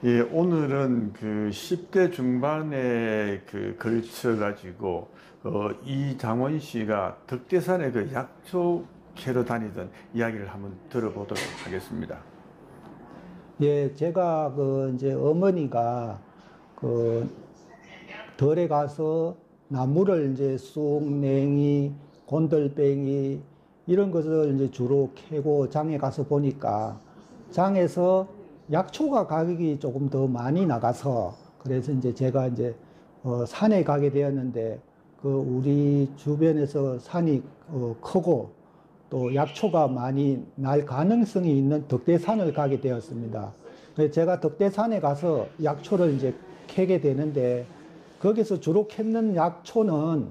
예, 오늘은 그 10대 중반에 그 걸쳐 가지고 이장원 씨가 덕대산에 그 약초 캐러 다니던 이야기를 한번 들어보도록 하겠습니다. 예, 제가 이제 어머니가 그 덜에 가서 나무를 이제 쑥냉이, 곤들뱅이 이런 것을 이제 주로 캐고 장에 가서 보니까 장에서 약초가 가격이 조금 더 많이 나가서 그래서 이제 제가 이제 산에 가게 되었는데 그 우리 주변에서 산이 크고 또 약초가 많이 날 가능성이 있는 덕대산을 가게 되었습니다. 그래서 제가 덕대산에 가서 약초를 이제 캐게 되는데 거기서 주로 캐는 약초는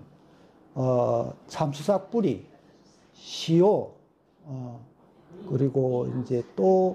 참수삭 뿌리, 시오, 그리고 이제 또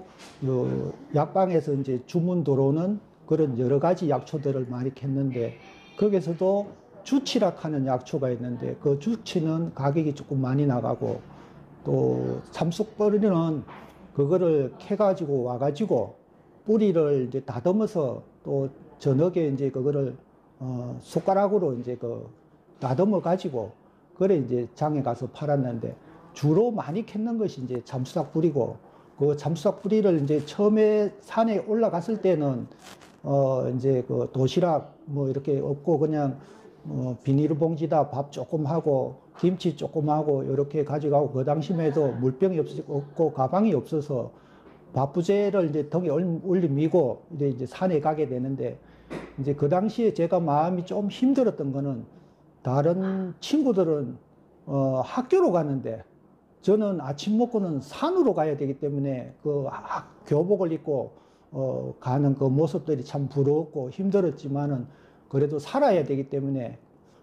약방에서 이제 주문 들어오는 그런 여러 가지 약초들을 많이 캤는데 거기서도 주치락 하는 약초가 있는데 그 주치는 가격이 조금 많이 나가고 또 참쑥뿌리는 그거를 캐가지고 와가지고 뿌리를 이제 다듬어서 또 저녁에 이제 그거를 숟가락으로 이제 다듬어 가지고 그래 이제 장에 가서 팔았는데 주로 많이 캐는 것이 이제 잠수삭 뿌리고 그 잠수삭 뿌리를 이제 처음에 산에 올라갔을 때는 이제 그 도시락 뭐 이렇게 없고 그냥 비닐봉지다 밥 조금 하고 김치 조금 하고 이렇게 가져가고 그 당시만 해도 물병이 없고 가방이 없어서 밥부제를 이제 등에 올리미고 이제 산에 가게 되는데 이제 그 당시에 제가 마음이 좀 힘들었던 거는 다른 친구들은 학교로 가는데 저는 아침 먹고는 산으로 가야 되기 때문에 교복을 입고 가는 그 모습들이 참 부러웠고 힘들었지만은 그래도 살아야 되기 때문에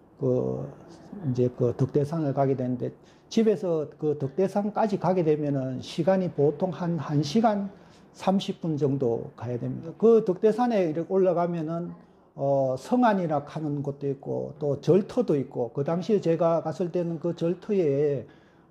이제 덕대산을 가게 되는데 집에서 그 덕대산까지 가게 되면은 시간이 보통 한 1시간 30분 정도 가야 됩니다. 그 덕대산에 이렇게 올라가면은 성안이라 하는 곳도 있고 또 절터도 있고 그 당시에 제가 갔을 때는 그 절터에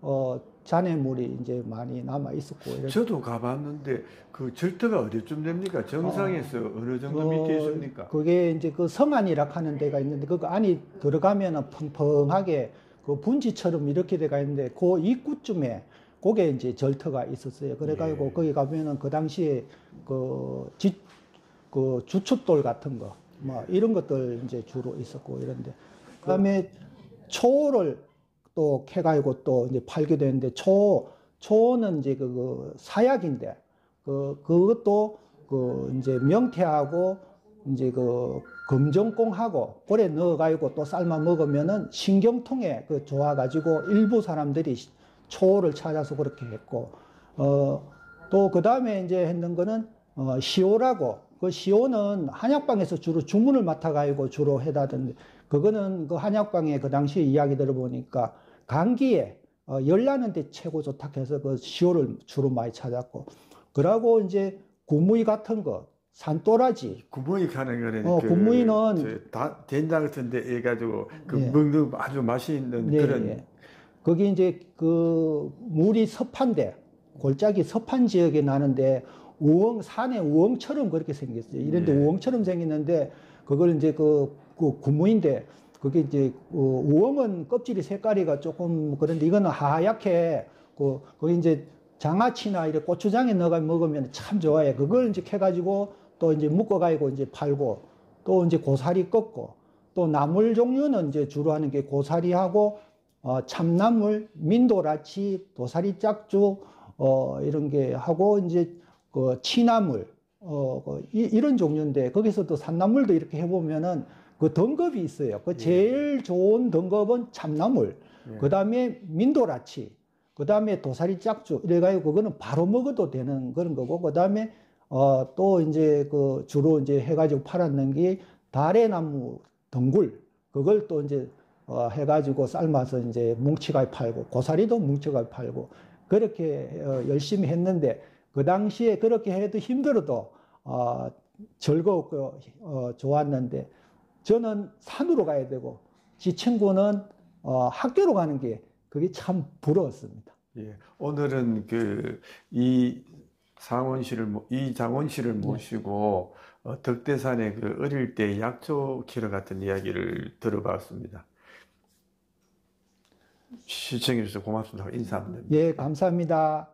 잔해물이 이제 많이 남아 있었고 저도 가봤는데 그 절터가 어디쯤 됩니까? 정상에서 어느 정도 밑에 있습니까? 그게 이제 그 성안이라 하는 데가 있는데 그 안이 들어가면은 펑펑하게 그 분지처럼 이렇게 돼가 있는데 그 입구쯤에 그게 이제 절터가 있었어요. 그래가지고 예. 거기 가면은 그 당시에 그, 그 주춧돌 같은 거 뭐 이런 것들 이제 주로 있었고 이런데 그다음에 초를 또 캐가지고 또 이제 팔게 되는데 초는 이제 그 사약인데 그것도 이제 명태하고 이제 금정콩하고 고래 넣어가지고 또 삶아 먹으면은 신경통에 좋아가지고 일부 사람들이 초를 찾아서 그렇게 했고 또 그 다음에 이제 했는 거는 시오라고 그 시오는 한약방에서 주로 주문을 맡아가지고 주로 해다던데 그거는 그 한약방에 그 당시에 이야기 들어보니까 감기에 열 나는데 최고 좋다 해서 그 시오를 주로 많이 찾았고 그러고 이제 구무이 같은 거 산도라지 구멍이 가는 거는 구무이는 된장 같은 데 해가지고 그 예, 먹는 아주 맛이 있는 예, 그런. 예. 거기 이제 그 물이 섭한데 골짜기 섭한 지역에 나는데 산에 우엉처럼 그렇게 생겼어요. 이런데 예. 우엉처럼 생겼는데 그걸 이제 그 구무인데 그게 이제 우엉은 껍질이 색깔이가 조금 그런데 이거는 하얗게 거기 이제 장아찌나 이렇게 고추장에 넣어가 먹으면 참 좋아해. 그걸 이제 캐가지고 또 이제 묶어가지고 이제 팔고 또 이제 고사리 꺾고 또 나물 종류는 이제 주로 하는 게 고사리하고 참나물, 민도라치, 도사리 짝주 이런 게 하고 이제 그 취나물 이런 종류인데 거기서도 산나물도 이렇게 해보면은 그 등급이 있어요. 그 제일 좋은 등급은 참나물, 예. 그 다음에 민도라치, 그 다음에 도사리 짝주 이래가지고 그거는 바로 먹어도 되는 그런 거고 그 다음에 또 이제 그 주로 이제 해가지고 팔았는 게 다래나무 덩굴 그걸 또 이제 해가지고 삶아서 이제 뭉치가 팔고 고사리도 뭉치가 팔고 그렇게 열심히 했는데 그 당시에 그렇게 해도 힘들어도 즐거웠고 좋았는데 저는 산으로 가야 되고 지 친구는 학교로 가는 게 그게 참 부러웠습니다. 예. 오늘은 이장원 씨를 네. 모시고 덕대산의 그 어릴 때 약초 캐러 갔던 이야기를 들어봤습니다. 시청해 주셔서 고맙습니다. 인사 한번 드립니다. 예, 감사합니다.